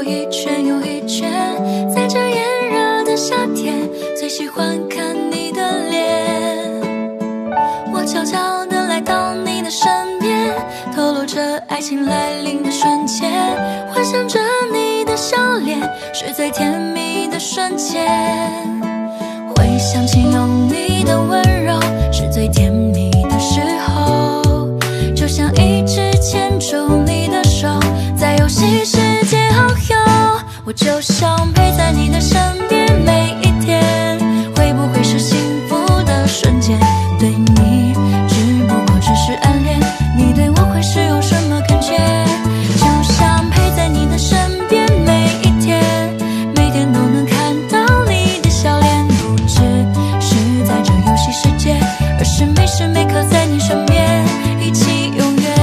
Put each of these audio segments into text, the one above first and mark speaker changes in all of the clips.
Speaker 1: 我一圈又一圈，在这炎热的夏天，最喜欢看你的脸。我悄悄地来到你的身边，透露着爱情来临的瞬间，幻想着你的笑脸是最甜蜜的瞬间。回想起有你的温柔是最甜蜜的时候，就像一直牵住你的手，在游戏世界遨游。我就想陪在你的身边每一天，会不会是幸福的瞬间？对你只不过只是暗恋，你对我会是有什么感觉？就想陪在你的身边每一天，每天都能看到你的笑脸，不只是在这游戏世界，而是每时每刻在你身边，一起永远。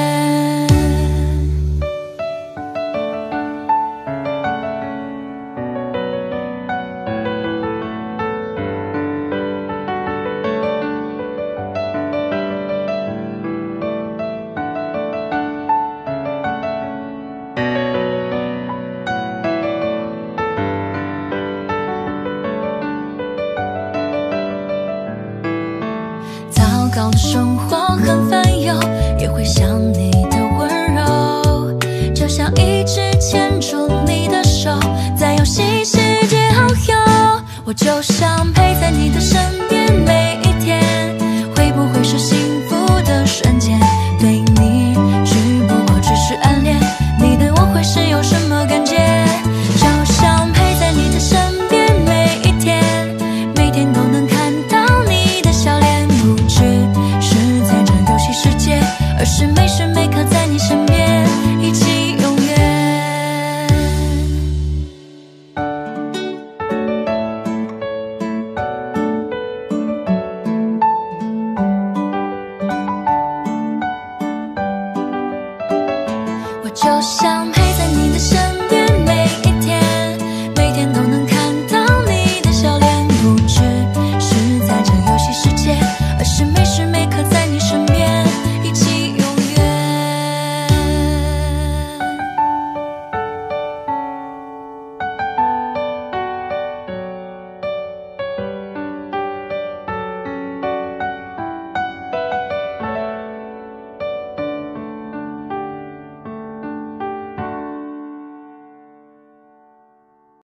Speaker 1: 糟糕的生活很烦忧，也会想你的温柔，就像一直牵住你的手，在游戏世界遨游。我就想陪在你的身边每一天，会不会是幸福的瞬间？对你只不过只是暗恋，你对我会是有什么感觉？就想陪在你的身边每一天，每天都能看到你的笑脸，不只是在这游戏世界，而是每时每刻在你身边，一起永远。我就想陪在你的身